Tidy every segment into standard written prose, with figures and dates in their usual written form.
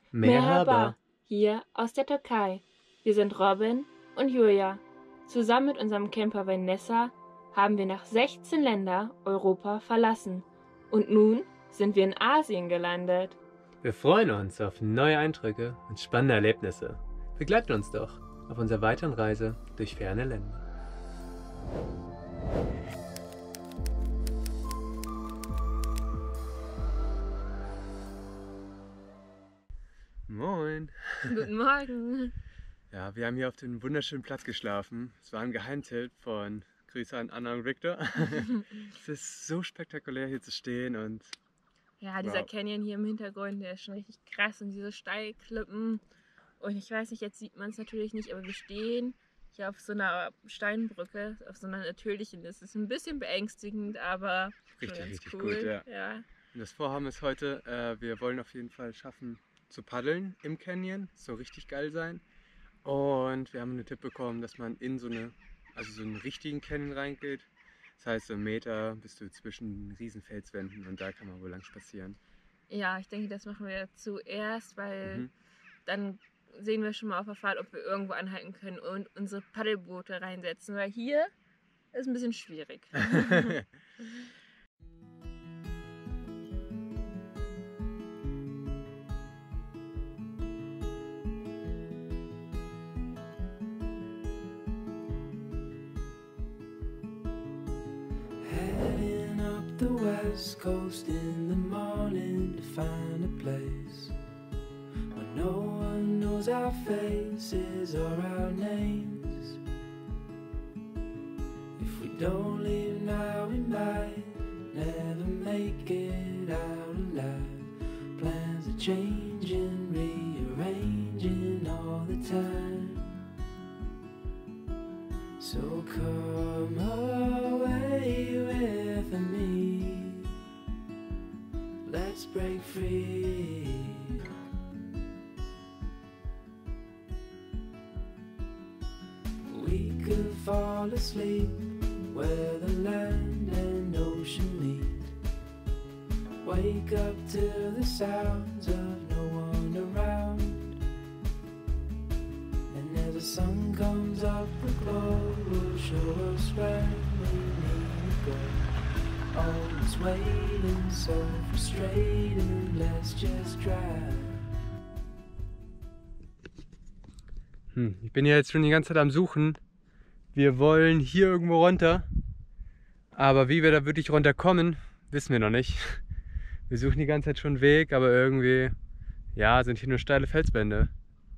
Merhaba, hier aus der Türkei. Wir sind Robin und Julia. Zusammen mit unserem Camper Vanessa haben wir nach 16 Ländern Europa verlassen. Und nun sind wir in Asien gelandet. wir freuen uns auf neue Eindrücke und spannende Erlebnisse. Begleitet uns doch auf unserer weiteren Reise durch ferne Länder. Moin! Guten Morgen. Ja, wir haben hier auf dem wunderschönen Platz geschlafen. Es war ein Geheimtipp von Grüße an Anna und Victor. Es ist so spektakulär hier zu stehen und Ja, dieser wow. Canyon hier im Hintergrund, der ist schon richtig krass und diese Steilklippen. Und ich weiß nicht, jetzt sieht man es natürlich nicht, aber wir stehen hier auf so einer Steinbrücke, auf so einer natürlichen. Das ist ein bisschen beängstigend, aber schon Richtig, ganz richtig cool. gut, ja. Ja. Und das Vorhaben ist heute, wir wollen auf jeden Fall schaffen zu paddeln im Canyon. Das soll richtig geil sein. Und wir haben einen Tipp bekommen, dass man in so einen richtigen Canyon reingeht. Das heißt, so 1 Meter bist du zwischen riesen Felswänden und da kann man wohl lang spazieren. Ja, ich denke, das machen wir zuerst, weil Mhm. dann sehen wir schon mal auf der Fahrt, ob wir irgendwo anhalten können und unsere Paddelboote reinsetzen, weil hier ist ein bisschen schwierig. Heading up the west coast in the morning to find a place where no one knows our faces or our names. If we don't leave now, we might never make it out alive. Plans are changing, rearranging all the time. So come away with me, let's break free. We could fall asleep where the land and ocean meet. Wake up to the sounds of no one around. And as the sun comes up, the glow will show us where we need to go. Always waiting, so frustrating, let's just drive. Ich bin ja jetzt schon die ganze Zeit am Suchen. Wir wollen hier irgendwo runter. Aber wie wir da wirklich runterkommen, wissen wir noch nicht. Wir suchen die ganze Zeit schon einen Weg, aber irgendwie, ja, sind hier nur steile Felswände.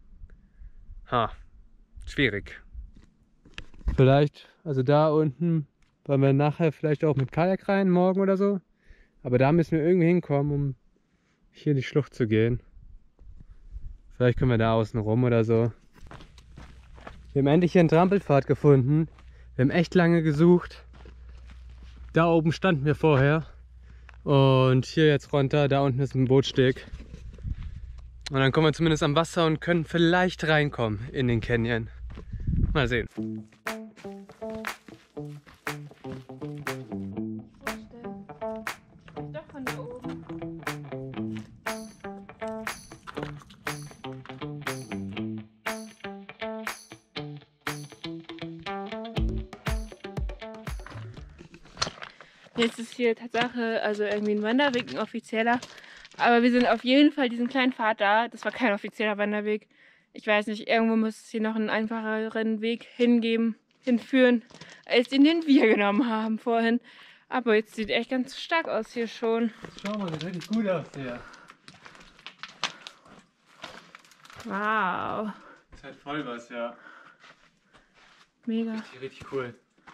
Schwierig. Vielleicht, also da unten wollen wir nachher vielleicht auch mit Kajak rein, morgen oder so. Aber da müssen wir irgendwie hinkommen, um hier in die Schlucht zu gehen. Vielleicht können wir da außen rum oder so. Wir haben endlich hier einen Trampelpfad gefunden. Wir haben echt lange gesucht. Da oben standen wir vorher. Und hier jetzt runter, da unten ist ein Bootsteg. Und dann kommen wir zumindest am Wasser und können vielleicht reinkommen in den Canyon. Mal sehen. Doch von da oben. Jetzt ist hier Tatsache, also irgendwie ein Wanderweg, ein offizieller. Aber wir sind auf jeden Fall diesen kleinen Pfad da. Das war kein offizieller Wanderweg. Ich weiß nicht, irgendwo muss es hier noch einen einfacheren Weg hinführen, als den wir genommen haben vorhin. Aber jetzt sieht echt ganz stark aus hier schon. Schau mal, sieht richtig gut aus hier. Wow. Ist halt voll was, ja. Mega. Richtig cool.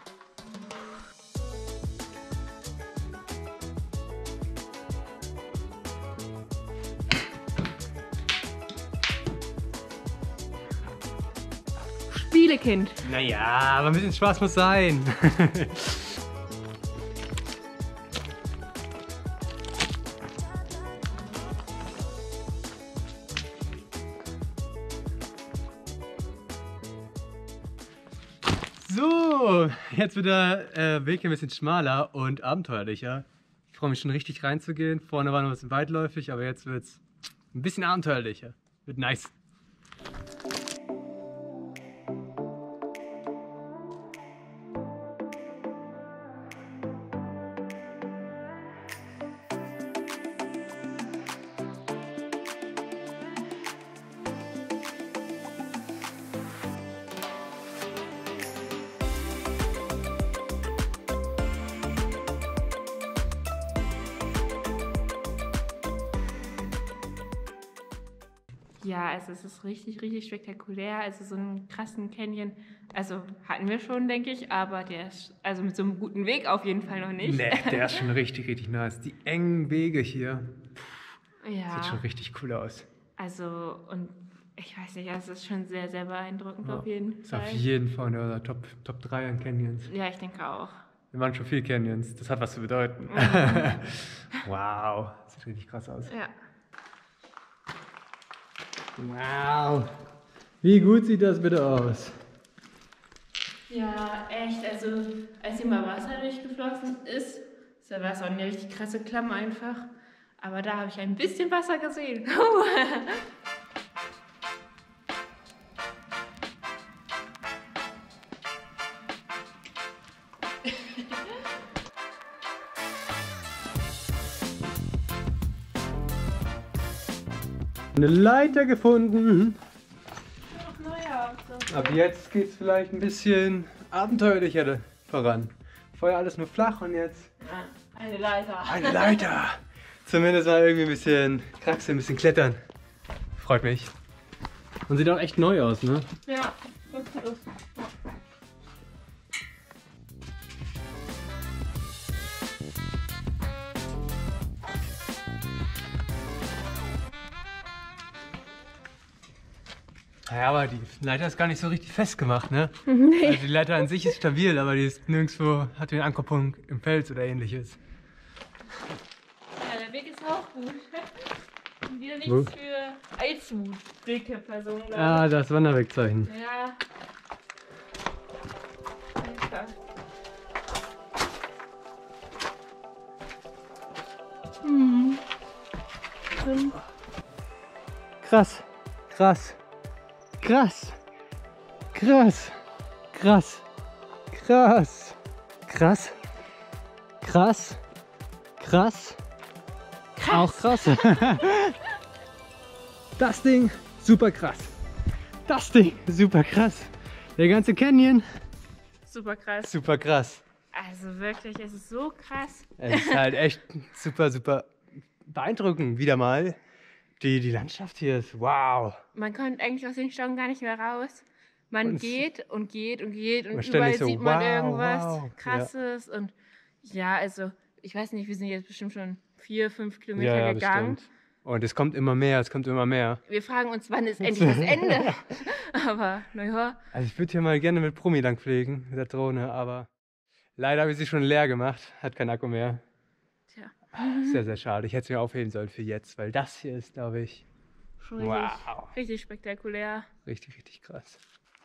Spielekind. Naja, aber ein bisschen Spaß muss sein. So, jetzt wird der Weg hier ein bisschen schmaler und abenteuerlicher. Ich freue mich schon richtig reinzugehen. Vorne war noch ein bisschen weitläufig, aber jetzt wird es ein bisschen abenteuerlicher. Wird nice. Ja, also es ist richtig, richtig spektakulär. Also so einen krassen Canyon, also hatten wir schon, denke ich, aber der ist, also mit so einem guten Weg auf jeden Fall noch nicht. Nee, der ist schon richtig, richtig nice. Die engen Wege hier. Ja, Sieht schon richtig cool aus. also und ich weiß nicht, also es ist schon sehr, sehr beeindruckend auf jeden Ist auf Fall. jeden Fall unter Top 3 an Canyons. Ja, ich denke auch. Wir waren schon viel Canyons. Das hat was zu bedeuten. Wow. Sieht richtig krass aus. Ja. Wow. Wie gut sieht das bitte aus? Ja, echt. Also, als hier mal Wasser durchgeflossen ist, da war es auch eine richtig krasse Klamm einfach. Aber da habe ich ein bisschen Wasser gesehen. Eine Leiter gefunden. Naja, so. Ab jetzt geht es vielleicht ein bisschen abenteuerlicher voran. Vorher alles nur flach und jetzt Eine Leiter. eine Leiter. Zumindest mal irgendwie ein bisschen kraxeln, ein bisschen klettern. Freut mich. Und sieht auch echt neu aus, ne? Ja, wirklich. Ja, aber die Leiter ist gar nicht so richtig festgemacht, ne? Nee. Also die Leiter an sich ist stabil, aber die ist nirgendwo, hat den Ankerpunkt im Fels oder ähnliches. Ja, der Weg ist auch gut. Wieder Wo? nichts für allzu dicke Personen. glaub Ah, das Wanderwegzeichen. ich. Ja. Alter. Krass, krass, krass, krass, krass, krass, krass, krass, krass, auch krass. Das Ding, super krass. Das Ding, super krass. Der ganze Canyon, Super krass. super krass. Also wirklich, es ist so krass. Es ist halt echt super, super beeindruckend wieder mal. Die Landschaft hier ist wow. Man kommt eigentlich aus den Stauden gar nicht mehr raus. Man Und es- geht und geht und geht und Und überall ständig so, sieht man wow, irgendwas wow. Krasses. Und ja, also ich weiß nicht, wir sind jetzt bestimmt schon 4, 5 Kilometer gegangen. bestimmt. Und es kommt immer mehr, es kommt immer mehr. Wir fragen uns, wann ist endlich das Ende? Aber naja, Also ich würde hier mal gerne mit Promi lang fliegen, mit der Drohne, aber leider habe ich sie schon leer gemacht, hat keinen Akku mehr. tja, Sehr, sehr schade. Ich hätte es mir aufheben sollen für jetzt, weil das hier ist, glaube ich, schon richtig, wow, richtig spektakulär. richtig, richtig krass.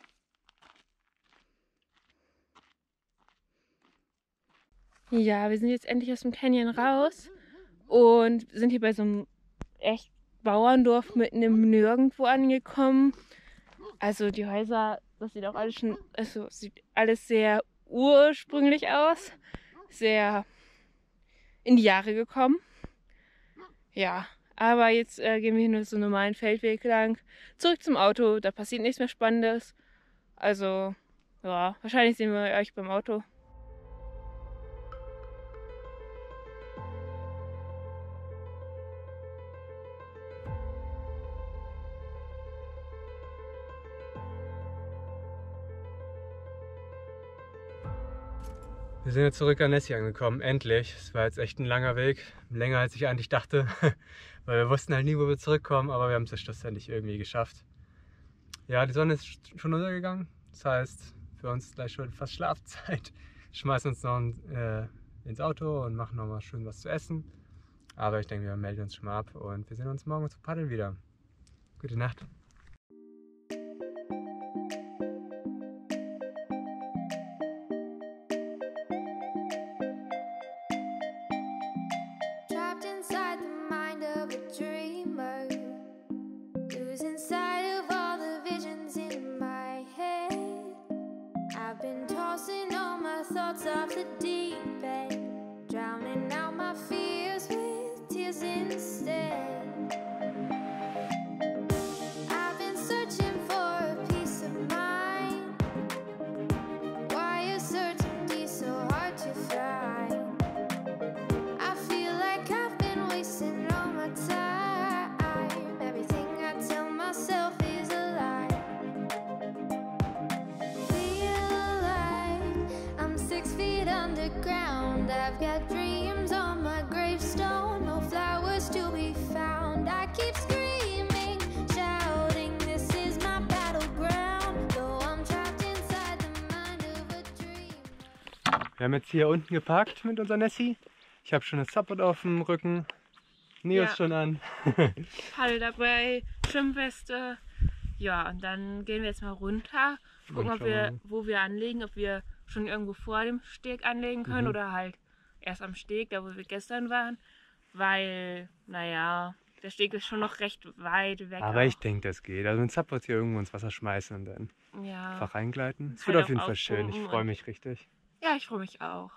Ja, wir sind jetzt endlich aus dem Canyon raus und sind hier bei so einem echt Bauerndorf mitten im Nirgendwo angekommen. Also die Häuser, das sieht auch alles schon, also sieht alles sehr ursprünglich aus, sehr in die Jahre gekommen. Ja, aber jetzt gehen wir hier nur so einen normalen Feldweg lang, zurück zum Auto, da passiert nichts mehr Spannendes. Also, ja, wahrscheinlich sehen wir euch beim Auto. Wir sind jetzt zurück an Nessie angekommen, endlich. Es war jetzt echt ein langer Weg, länger als ich eigentlich dachte, weil wir wussten halt nie, wo wir zurückkommen, aber wir haben es schlussendlich irgendwie geschafft. Ja, die Sonne ist schon untergegangen, das heißt, für uns gleich schon fast Schlafzeit. Schmeißen uns noch ins Auto und machen noch mal schön was zu essen. Aber ich denke, wir melden uns schon mal ab und wir sehen uns morgen zum Paddeln wieder. Gute Nacht. Trapped inside the mind of a dreamer, losing rapids of the deep end, drowning out my fears with tears instead. I've been searching for a peace of mind. Why is certainty so hard to find? I feel like I've been wasting all my time. Everything I tell myself is a lie. Feel alive, I'm 6 feet underground. I've got dreams on my gravestone, no flowers to be found. I keep screaming, shouting, this is my battleground. Though I'm trapped inside the mind of a dream. Wir haben jetzt hier unten geparkt mit unserer Nessie. Ich habe schon das Subboard auf dem Rücken. Neo ist Ja. schon an. Paddel dabei, Schwimmweste. Ja, und dann gehen wir jetzt mal runter, gucken, Und ob wir, schauen. wo wir anlegen, ob wir schon irgendwo vor dem Steg anlegen können oder halt erst am Steg, da wo wir gestern waren. Weil, naja, der Steg ist schon noch recht weit weg. Aber auch. ich denke, das geht. Also ein Subboard hier irgendwo ins Wasser schmeißen und dann Ja. einfach reingleiten. Es Halt wird auf auch jeden Fall schön. Ich aufpumpen freue und- mich richtig. Ja, ich freue mich auch.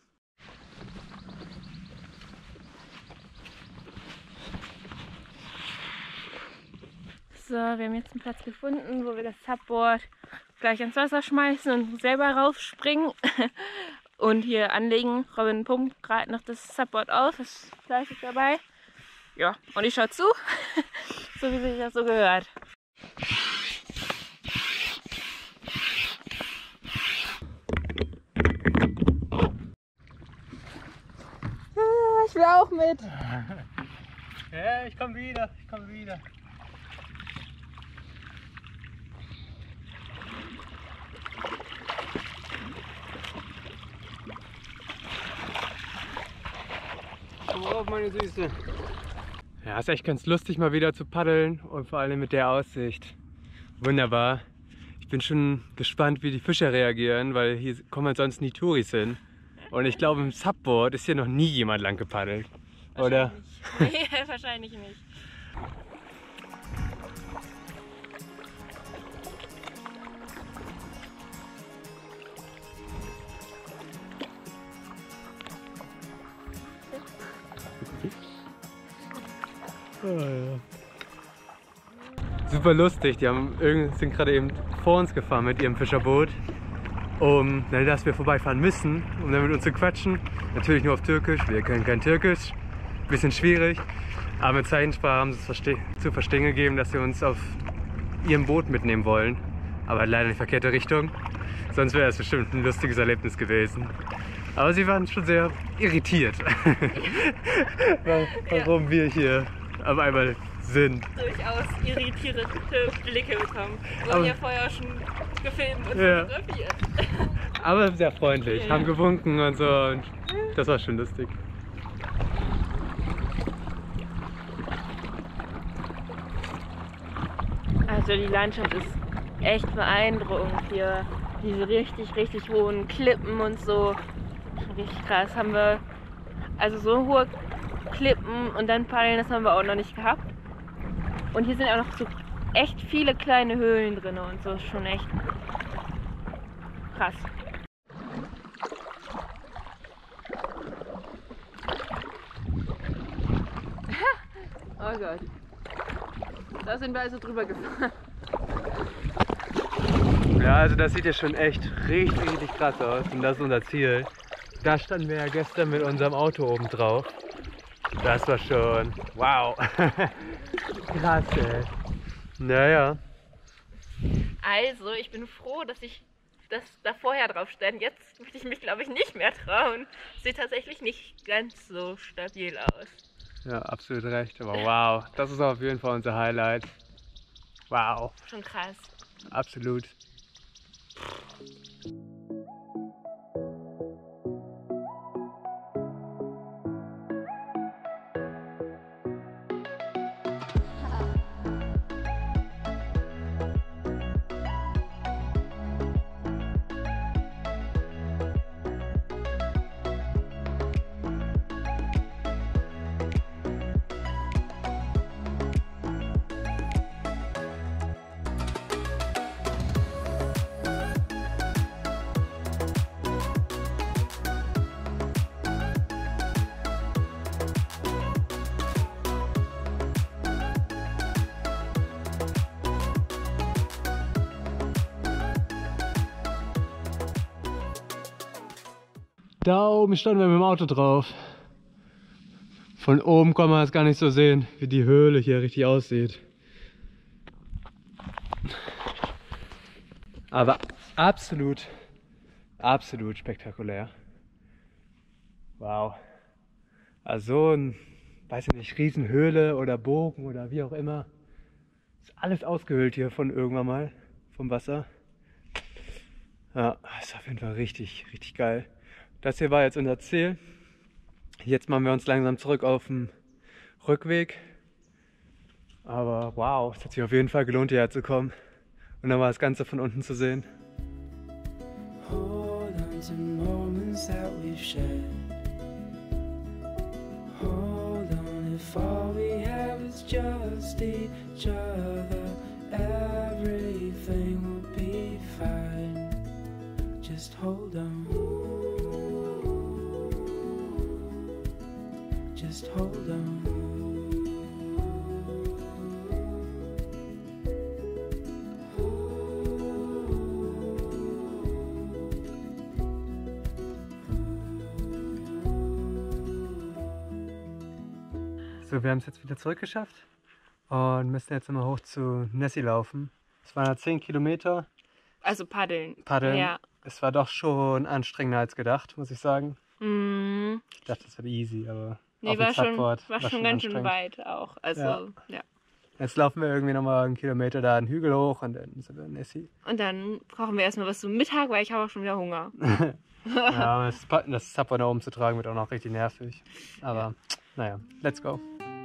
So, wir haben jetzt einen Platz gefunden, wo wir das Subboard gleich ins Wasser schmeißen und selber raufspringen und hier anlegen. Robin pumpt gerade noch das Subboard aus, ist fleißig dabei. Ja, und ich schaue zu, so wie sich das so gehört. Ich will auch mit. Ja, ich komme wieder. Komm rauf, meine Süße. Ja, ist echt ganz lustig, mal wieder zu paddeln und vor allem mit der Aussicht. Wunderbar. Ich bin schon gespannt, wie die Fischer reagieren, weil hier kommen halt sonst nie Touris hin. Und ich glaube, im Subboard ist hier noch nie jemand lang gepaddelt. Oder? Nee, wahrscheinlich nicht. Super lustig, sind gerade eben vor uns gefahren mit ihrem Fischerboot, dass wir vorbeifahren müssen, um dann mit uns zu quatschen. Natürlich nur auf Türkisch, wir können kein Türkisch, bisschen schwierig, aber mit Zeichensprache haben sie es zu verstehen gegeben, dass sie uns auf ihrem Boot mitnehmen wollen, aber leider in die verkehrte Richtung, sonst wäre es bestimmt ein lustiges Erlebnis gewesen. Aber sie waren schon sehr irritiert, warum wir hier auf einmal sind. Durchaus irritierende Blicke bekommen. Wir Aber- haben ja vorher schon gefilmt und Ja. fotografiert. Aber sehr freundlich, Ja. haben gewunken und so. Und das war schon lustig. Also die Landschaft ist echt beeindruckend hier. Diese richtig hohen Klippen und so. Richtig krass. Haben wir, also so hohe Klippen und dann Paddeln, das haben wir auch noch nicht gehabt. Und hier sind auch noch so echt viele kleine Höhlen drin und so. Ist schon echt krass. Oh Gott. Da sind wir also drüber gefahren. Ja, also das sieht ja schon echt richtig krass aus. Und das ist unser Ziel. Da standen wir ja gestern mit unserem Auto oben drauf. Das war schon wow. Krass, ey. Naja. Also, ich bin froh, dass ich das da vorher drauf stand. Jetzt würde ich mich, glaube ich, nicht mehr trauen. Sieht tatsächlich nicht ganz so stabil aus. Ja, absolut recht. Aber wow, das ist auf jeden Fall unser Highlight. Wow, Schon krass. absolut. Da oben standen wir mit dem Auto drauf. Von oben kann man es gar nicht so sehen, wie die Höhle hier richtig aussieht. Aber absolut, absolut spektakulär. Wow. Also so ein, weiß ich nicht, Riesenhöhle oder Bogen oder wie auch immer. Ist alles ausgehöhlt hier von irgendwann mal, vom Wasser. Ja, ist auf jeden Fall richtig, richtig geil. Das hier war jetzt unser Ziel. Jetzt machen wir uns langsam zurück auf den Rückweg. Aber wow, es hat sich auf jeden Fall gelohnt, hierher zu kommen. Und dann war das Ganze von unten zu sehen. Hold on to moments that we've shared. Hold on if all we have is just each other. Everything will be fine. Just hold on. Just hold on. So, wir haben es jetzt wieder zurückgeschafft und müssen jetzt immer hoch zu Nessie laufen. Es waren ja 10 Kilometer. Also paddeln. Paddeln. Ja. Es war doch schon anstrengender als gedacht, muss ich sagen. Mhm. Ich dachte, das wird easy, aber Nee, auf dem war schon Subboard ganz schön anstrengend. weit auch. Also, ja. Jetzt laufen wir irgendwie nochmal einen Kilometer da einen Hügel hoch und dann sind wir in Nessie. Und dann kochen wir erstmal was zum Mittag, weil ich habe auch schon wieder Hunger. Ja, das Subboard da oben zu tragen wird auch noch richtig nervig. Aber naja, let's go.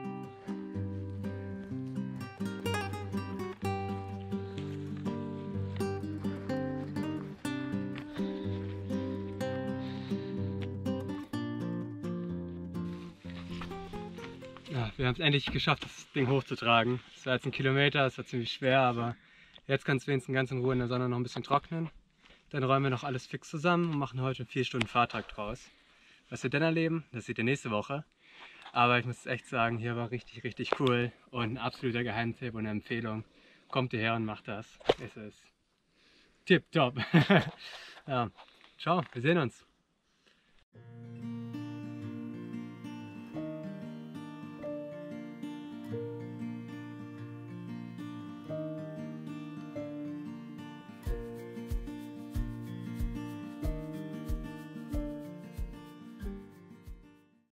Ja, wir haben es endlich geschafft, das Ding hochzutragen. Es war jetzt ein Kilometer, es war ziemlich schwer, aber jetzt kann es wenigstens ganz in Ruhe in der Sonne noch ein bisschen trocknen. Dann räumen wir noch alles fix zusammen und machen heute 4 Stunden Fahrtag draus. Was wir dann erleben, das seht ihr nächste Woche. Aber ich muss echt sagen, hier war richtig, richtig cool und ein absoluter Geheimtipp und eine Empfehlung. Kommt hierher und macht das. Es ist tipptopp. Ja, ciao, wir sehen uns.